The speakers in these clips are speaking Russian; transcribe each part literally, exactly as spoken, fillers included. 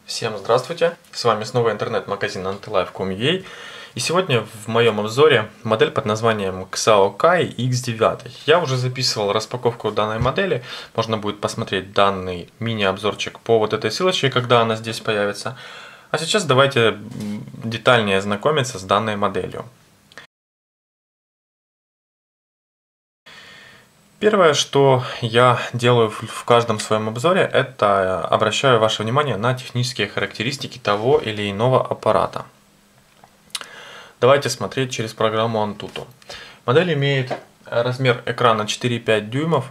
Всем здравствуйте, с вами снова интернет-магазин антилайф точка ком точка ю а, и сегодня в моем обзоре модель под названием Xiaokai икс девять. Я уже записывал распаковку данной модели, можно будет посмотреть данный мини-обзорчик по вот этой ссылочке, когда она здесь появится. А сейчас давайте детальнее знакомиться с данной моделью. Первое, что я делаю в каждом своем обзоре, это обращаю ваше внимание на технические характеристики того или иного аппарата. Давайте смотреть через программу Antutu. Модель имеет размер экрана четыре и пять дюймов.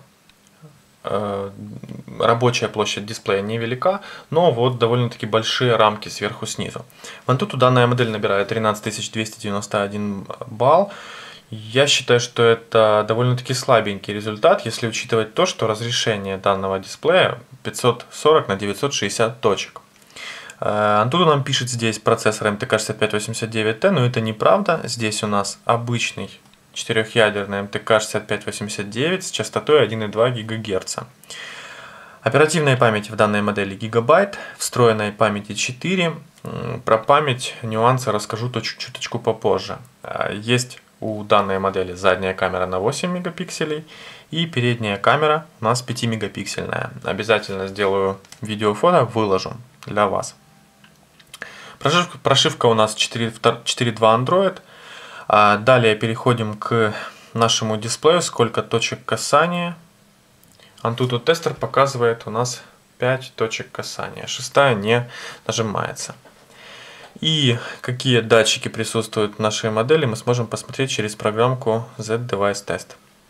Рабочая площадь дисплея невелика, но вот довольно-таки большие рамки сверху-снизу. В Antutu данная модель набирает тринадцать тысяч двести девяносто один балл. Я считаю, что это довольно-таки слабенький результат, если учитывать то, что разрешение данного дисплея пятьсот сорок на девятьсот шестьдесят точек. Antutu нам пишет здесь процессор эм тэ ка шестьдесят пять восемьдесят девять тэ, но это неправда. Здесь у нас обычный четырехъядерный эм тэ ка шестьдесят пять восемьдесят девять с частотой один и два гигагерца. Оперативной памяти в данной модели гигабайт, встроенной памяти четыре. Про память нюансы расскажу чуточку попозже. Есть у данной модели задняя камера на восемь мегапикселей и передняя камера у нас пятимегапиксельная. Обязательно сделаю видеофото, выложу для вас. Прошивка, прошивка у нас четыре точка два Android. Далее переходим к нашему дисплею. Сколько точек касания. Antutu тестер показывает у нас пять точек касания. Шестая не нажимается. И какие датчики присутствуют в нашей модели, мы сможем посмотреть через программку Z-Device Test.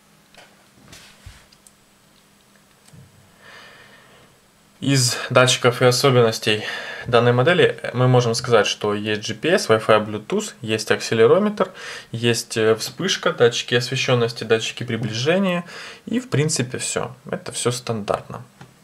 Из датчиков и особенностей данной модели мы можем сказать, что есть джи пи эс, Wi-Fi, Bluetooth, есть акселерометр, есть вспышка, датчики освещенности, датчики приближения и в принципе все. Это все стандартно.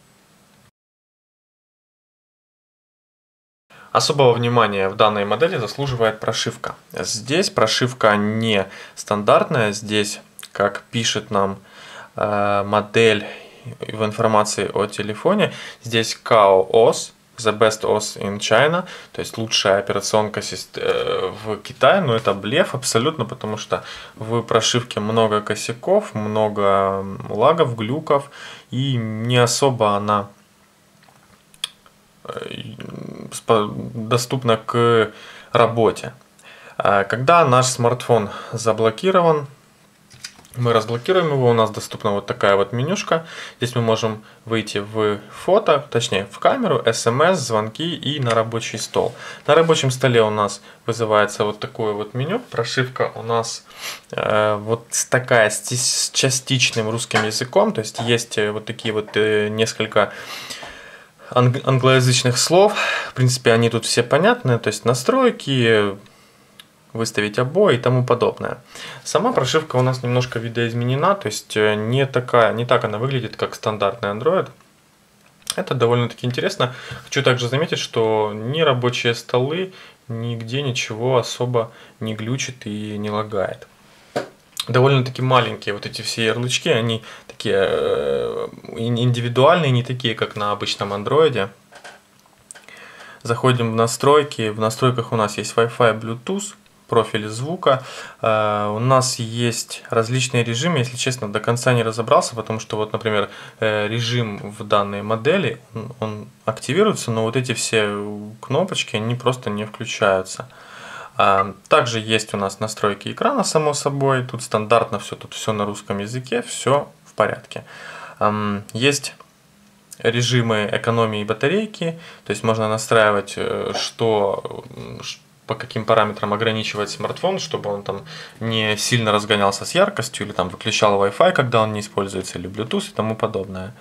Особого внимания в данной модели заслуживает прошивка. Здесь прошивка не стандартная, здесь, как пишет нам э, модель в информации о телефоне, здесь као о эс, the best о эс in China, то есть лучшая операционка в Китае, но это блеф абсолютно, потому что в прошивке много косяков, много лагов, глюков, и не особо она доступна к работе. Когда наш смартфон заблокирован, мы разблокируем его, у нас доступна вот такая вот менюшка. Здесь мы можем выйти в фото, точнее в камеру, эс эм эс, звонки и на рабочий стол. На рабочем столе у нас вызывается вот такое вот меню. Прошивка у нас э, вот такая с, с частичным русским языком, то есть есть вот такие вот э, несколько англоязычных слов. В принципе, они тут все понятны, то есть настройки, выставить обои и тому подобное. Сама прошивка у нас немножко видоизменена, то есть не такая, не так она выглядит, как стандартный Android. Это довольно-таки интересно. Хочу также заметить, что ни рабочие столы, нигде ничего особо не глючит и не лагает. Довольно-таки маленькие вот эти все ярлычки, они такие э, индивидуальные, не такие, как на обычном андроиде. Заходим в настройки. В настройках у нас есть Wi-Fi, Bluetooth, профиль звука. Э, у нас есть различные режимы. Если честно, до конца не разобрался, потому что вот, например, э, режим в данной модели, он, он активируется, но вот эти все кнопочки, они просто не включаются. Также есть у нас настройки экрана, само собой. Тут стандартно все, тут все на русском языке, все в порядке. Есть режимы экономии батарейки, то есть можно настраивать, что, по каким параметрам ограничивать смартфон, чтобы он там не сильно разгонялся с яркостью, или там выключал Wi-Fi, когда он не используется, или Bluetooth и тому подобное.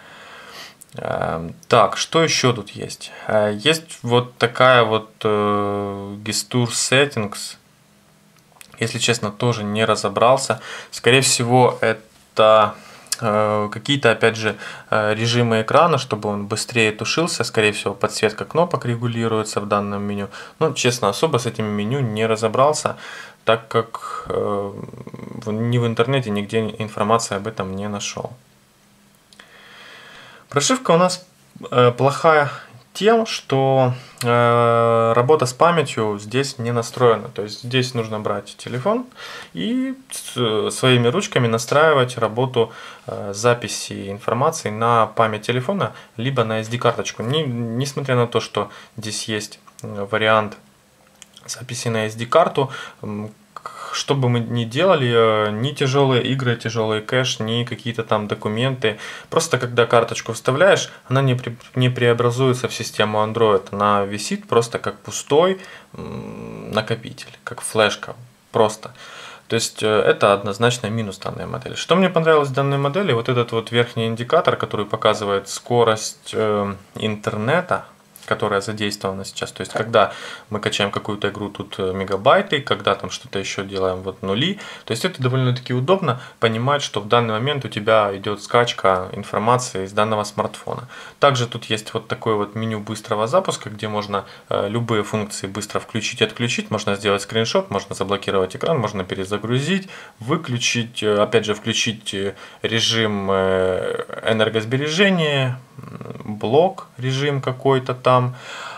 Так, что еще тут есть? Есть вот такая вот э, Gesture Settings. Если честно, тоже не разобрался. Скорее всего, это э, какие-то, опять же, режимы экрана, чтобы он быстрее тушился. Скорее всего, подсветка кнопок регулируется в данном меню. Но, честно, особо с этим меню не разобрался, так как э, ни в интернете, нигде информации об этом не нашел. Прошивка у нас э, плохая тем, что э, работа с памятью здесь не настроена. То есть здесь нужно брать телефон и с, своими ручками настраивать работу э, записи информации на память телефона, либо на эс ди-карточку. Не, несмотря на то, что здесь есть вариант записи на эс ди-карту, что бы мы ни делали, ни тяжелые игры, тяжелый кэш, ни какие-то там документы. Просто когда карточку вставляешь, она не, при, не преобразуется в систему Android. Она висит просто как пустой накопитель, как флешка. Просто. То есть это однозначно минус данной модели. Что мне понравилось в данной модели? Вот этот вот верхний индикатор, который показывает скорость э, интернета, которая задействована сейчас. То есть, когда мы качаем какую-то игру, тут мегабайты, когда там что-то еще делаем, вот нули. То есть, это довольно-таки удобно понимать, что в данный момент у тебя идет скачка информации из данного смартфона. Также тут есть вот такое вот меню быстрого запуска, где можно э, любые функции быстро включить и отключить. Можно сделать скриншот, можно заблокировать экран, можно перезагрузить, выключить, э, опять же, включить режим э, энергосбережения, блок режим какой-то там.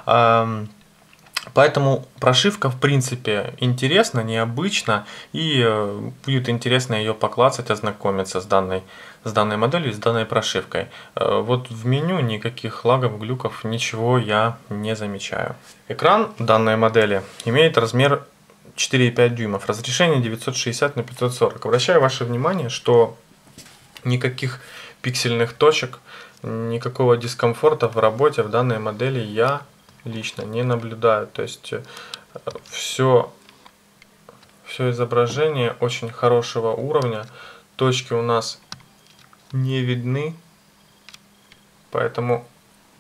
Поэтому прошивка в принципе интересна, необычна, и будет интересно ее поклацать, ознакомиться с данной, с данной моделью, с данной прошивкой. Вот в меню никаких лагов, глюков, ничего я не замечаю. Экран данной модели имеет размер четыре и пять дюймов, разрешение девятьсот шестьдесят на пятьсот сорок. Обращаю ваше внимание, что никаких пиксельных точек, никакого дискомфорта в работе в данной модели я лично не наблюдаю. То есть все, все изображение очень хорошего уровня. Точки у нас не видны. Поэтому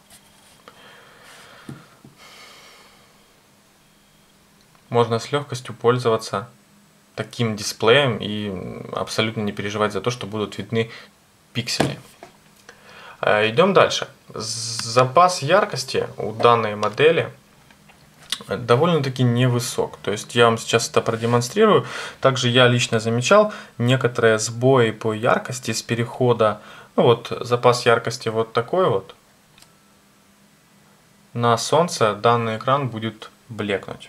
можно с легкостью пользоваться таким дисплеем и абсолютно не переживать за то, что будут видны пиксели. Идем дальше. Запас яркости у данной модели довольно-таки невысок. То есть я вам сейчас это продемонстрирую. Также я лично замечал некоторые сбои по яркости с перехода. Ну вот запас яркости вот такой вот. На солнце данный экран будет блекнуть.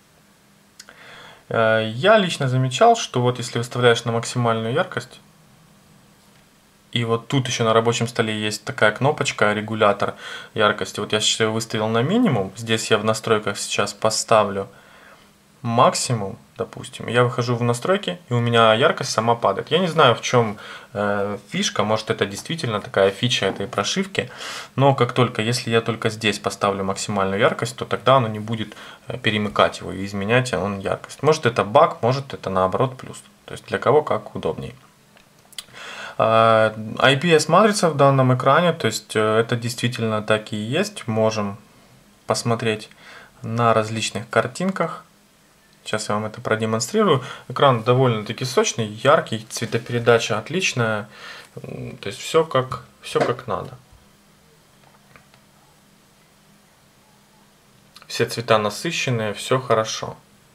Я лично замечал, что вот если выставляешь на максимальную яркость, и вот тут еще на рабочем столе есть такая кнопочка, регулятор яркости. Вот я сейчас ее выставил на минимум. Здесь я в настройках сейчас поставлю максимум, допустим. Я выхожу в настройки, и у меня яркость сама падает. Я не знаю, в чем э, фишка. Может, это действительно такая фича этой прошивки. Но как только, если я только здесь поставлю максимальную яркость, то тогда оно не будет перемыкать его и изменять он яркость. Может, это баг, может, это наоборот плюс. То есть для кого как удобнее. ай пи эс-матрица в данном экране, то есть это действительно так и есть. Можем посмотреть на различных картинках. Сейчас я вам это продемонстрирую. Экран довольно-таки сочный, яркий, цветопередача отличная. То есть все как, все как надо. Все цвета насыщенные, все хорошо.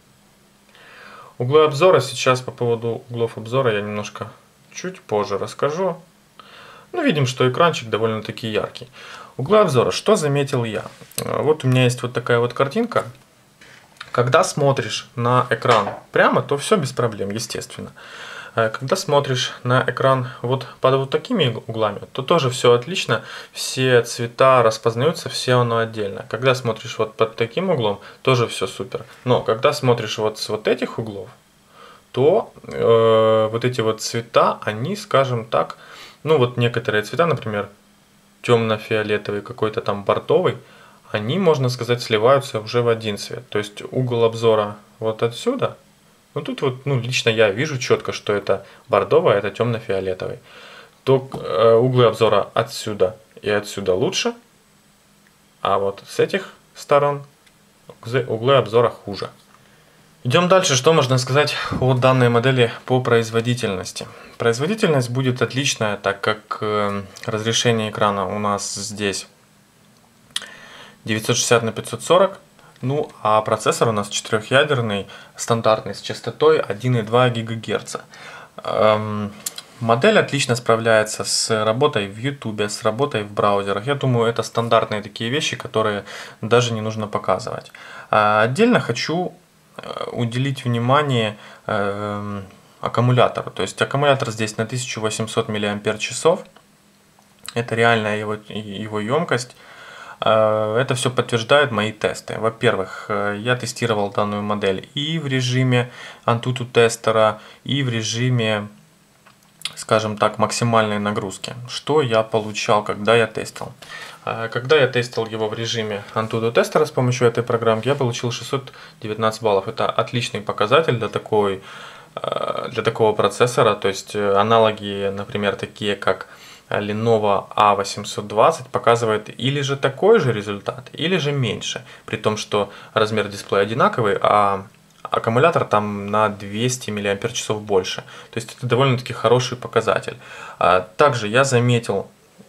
Углы обзора сейчас, по поводу углов обзора я немножко чуть позже расскажу. Ну, видим, что экранчик довольно-таки яркий. Углы обзора. Что заметил я? Вот у меня есть вот такая вот картинка. Когда смотришь на экран прямо, то все без проблем, естественно. Когда смотришь на экран вот под вот такими углами, то тоже все отлично. Все цвета распознаются, все оно отдельно. Когда смотришь вот под таким углом, тоже все супер. Но когда смотришь вот с вот этих углов, то э, вот эти вот цвета, они, скажем так, ну вот некоторые цвета, например, темно-фиолетовый, какой-то там бордовый, они, можно сказать, сливаются уже в один цвет. То есть угол обзора вот отсюда, ну тут вот, ну лично я вижу четко, что это бордовый, а это темно-фиолетовый. То э, углы обзора отсюда и отсюда лучше, а вот с этих сторон углы обзора хуже. Идем дальше. Что можно сказать о данной модели по производительности? Производительность будет отличная, так как разрешение экрана у нас здесь девятьсот шестьдесят на пятьсот сорок, ну а процессор у нас четырехъядерный, стандартный, с частотой один и два гигагерца. Модель отлично справляется с работой в YouTube, с работой в браузерах. Я думаю, это стандартные такие вещи, которые даже не нужно показывать. А отдельно хочу уделить внимание э, аккумулятору. То есть аккумулятор здесь на тысячу восемьсот миллиампер-часов. Это реальная его, его емкость. Это все подтверждают мои тесты. Во-первых, я тестировал данную модель и в режиме Antutu тестера, и в режиме, скажем так, максимальной нагрузки. Что я получал, когда я тестил? Когда я тестил его в режиме Antutu тестера с помощью этой программки, я получил шестьсот девятнадцать баллов. Это отличный показатель для такой, для такого процессора. То есть аналоги, например, такие как Lenovo A восемьсот двадцать показывает или же такой же результат, или же меньше. При том, что размер дисплея одинаковый, а аккумулятор там на двести миллиампер-часов больше. То есть это довольно-таки хороший показатель. Также я заметил,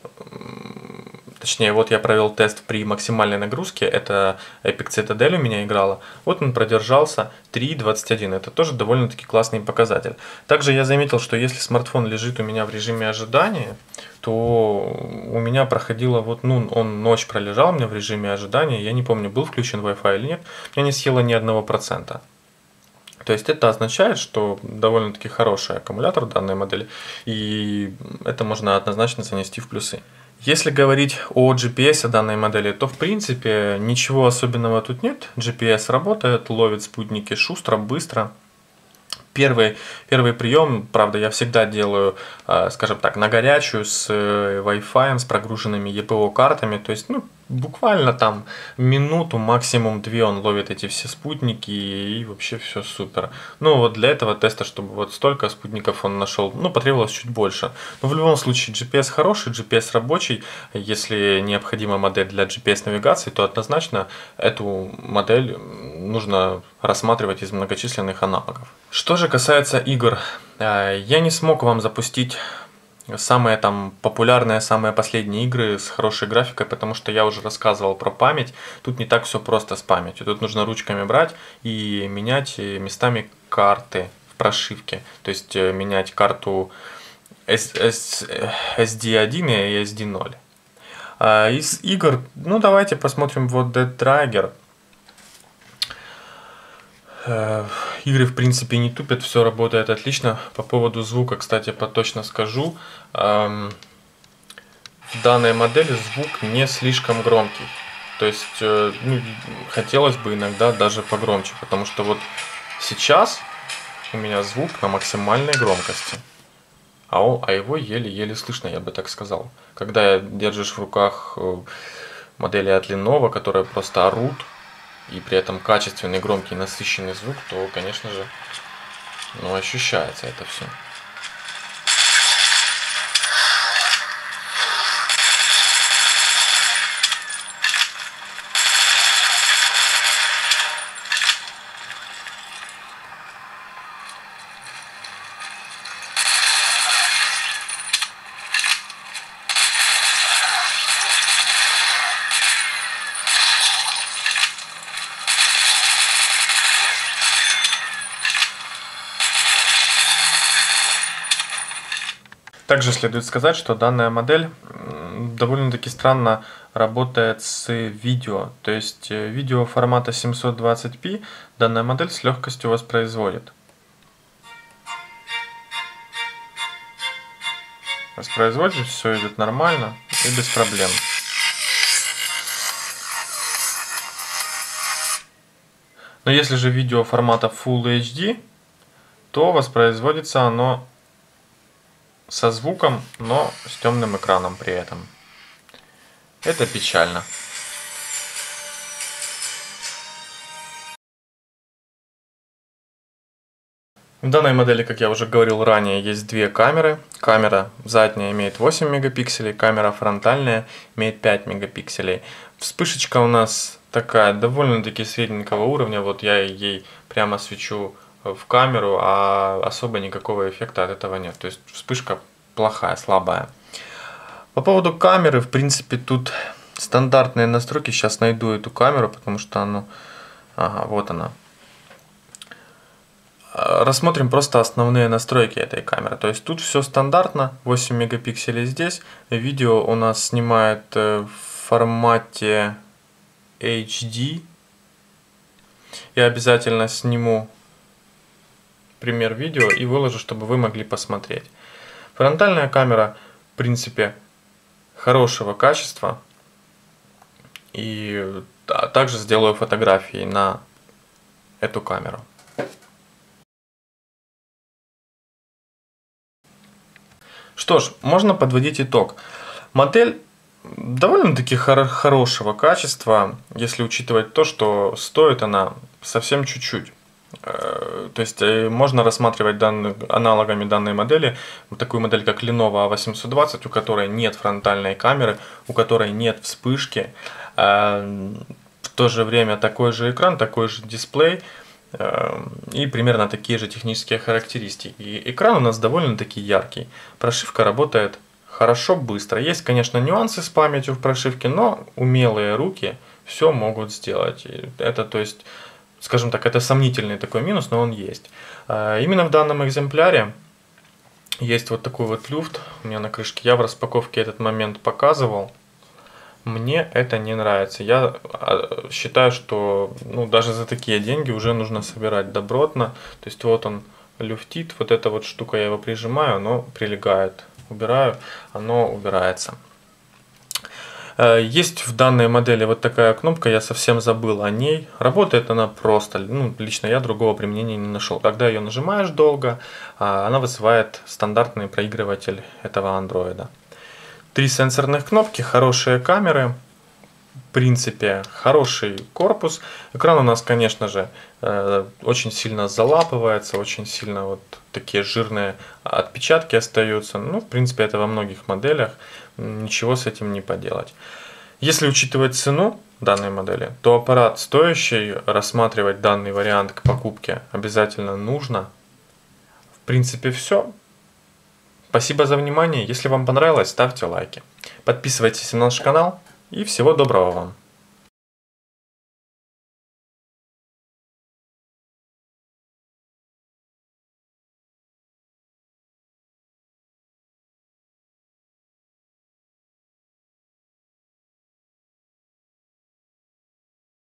точнее, вот я провел тест при максимальной нагрузке, это Epic Citadel у меня играла. Вот он продержался три двадцать один, это тоже довольно-таки классный показатель. Также я заметил, что если смартфон лежит у меня в режиме ожидания, то у меня проходило, вот, ну, он ночь пролежал у меня в режиме ожидания, я не помню, был включен Wi-Fi или нет, у меня не съело ни одного процента. То есть это означает, что довольно-таки хороший аккумулятор данной модели, и это можно однозначно занести в плюсы. Если говорить о джи пи эс данной модели, то в принципе ничего особенного тут нет. джи пи эс работает, ловит спутники шустро, быстро. Первый, первый прием, правда, я всегда делаю, скажем так, на горячую, с Wi-Fi, с прогруженными и пи о-картами. То есть, ну, буквально там минуту, максимум две он ловит эти все спутники, и вообще все супер. Ну, вот для этого теста, чтобы вот столько спутников он нашел, ну, потребовалось чуть больше. Но в любом случае, джи пи эс хороший, джи пи эс рабочий. Если необходима модель для джи пи эс-навигации, то однозначно эту модель нужно рассматривать из многочисленных аналогов. Что же касается игр, я не смог вам запустить самые там популярные, самые последние игры с хорошей графикой, потому что я уже рассказывал про память. Тут не так все просто с памятью. Тут нужно ручками брать и менять местами карты в прошивке. То есть менять карту эс ди один и эс ди ноль. Из игр, ну давайте посмотрим вот Dead Trigger. Игры в принципе не тупят, все работает отлично. По поводу звука, кстати, поточно скажу. В данной модели звук не слишком громкий. То есть, ну, хотелось бы иногда даже погромче, потому что вот сейчас у меня звук на максимальной громкости. А, он, а его еле-еле слышно, я бы так сказал. Когда держишь в руках модели от Lenovo, которые просто орут, и при этом качественный, громкий, насыщенный звук, то, конечно же, ну, ощущается это все. Также следует сказать, что данная модель довольно-таки странно работает с видео. То есть видео формата семьсот двадцать пи данная модель с легкостью воспроизводит. Воспроизводит, все идет нормально и без проблем. Но если же видео формата Full эйч ди, то воспроизводится оно со звуком, но с темным экраном при этом. Это печально. В данной модели, как я уже говорил ранее, есть две камеры. Камера задняя имеет восемь мегапикселей, камера фронтальная имеет пять мегапикселей. Вспышечка у нас такая довольно-таки средненького уровня. Вот я ей прямо свечу в камеру, а особо никакого эффекта от этого нет. То есть вспышка плохая, слабая. По поводу камеры, в принципе, тут стандартные настройки. Сейчас найду эту камеру, потому что она... Ага, вот она. Рассмотрим просто основные настройки этой камеры. То есть тут все стандартно, восемь мегапикселей здесь. Видео у нас снимает в формате эйч ди. Я обязательно сниму пример видео и выложу, чтобы вы могли посмотреть. Фронтальная камера, в принципе, хорошего качества. И также сделаю фотографии на эту камеру. Что ж, можно подводить итог. Модель довольно-таки хор- хорошего качества, если учитывать то, что стоит она совсем чуть-чуть. То есть можно рассматривать данные, аналогами данной модели вот такую модель, как Lenovo а восемьсот двадцать, у которой нет фронтальной камеры, у которой нет вспышки. В то же время такой же экран, такой же дисплей и примерно такие же технические характеристики. И экран у нас довольно-таки яркий. Прошивка работает хорошо, быстро. Есть, конечно, нюансы с памятью в прошивке, но умелые руки все могут сделать. И это, то есть, скажем так, это сомнительный такой минус, но он есть. Именно в данном экземпляре есть вот такой вот люфт у меня на крышке. Я в распаковке этот момент показывал. Мне это не нравится. Я считаю, что ну, даже за такие деньги уже нужно собирать добротно. То есть вот он люфтит, вот эта вот штука, я его прижимаю, оно прилегает. Убираю, оно убирается. Есть в данной модели вот такая кнопка, я совсем забыл о ней. Работает она просто, ну, лично я другого применения не нашел. Когда ее нажимаешь долго, она вызывает стандартный проигрыватель этого андроида. Три сенсорных кнопки, хорошие камеры, в принципе, хороший корпус. Экран у нас, конечно же, очень сильно залапывается, очень сильно вот такие жирные отпечатки остаются. Ну, в принципе, это во многих моделях, ничего с этим не поделать. Если учитывать цену данной модели, то аппарат стоящий, рассматривать данный вариант к покупке обязательно нужно. В принципе, все. Спасибо за внимание. Если вам понравилось, ставьте лайки. Подписывайтесь на наш канал и всего доброго вам.